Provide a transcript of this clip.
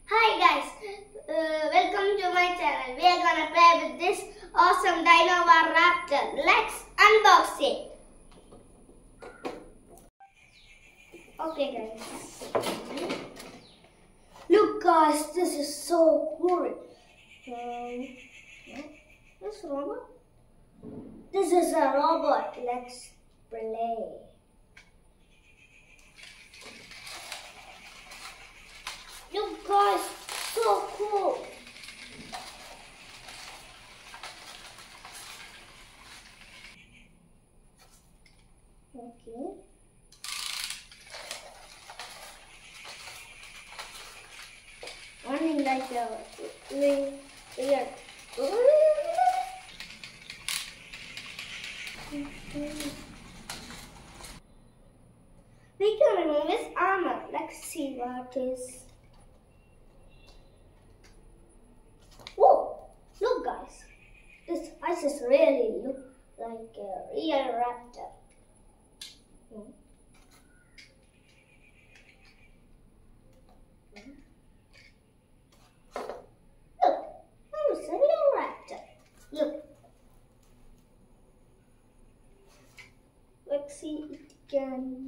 Hi guys, welcome to my channel. We are gonna play with this awesome dinowar raptor. Let's unbox it. Okay guys. Look guys, this is so cool. This robot? This is a robot. Let's play. Look guys, so cool. Okay. Running like a wing here. We can remove his armor. Let's see what is. Whoa! Look, guys. This ice is really look like a real raptor. Look, that is a real raptor. Look. Let's see it again.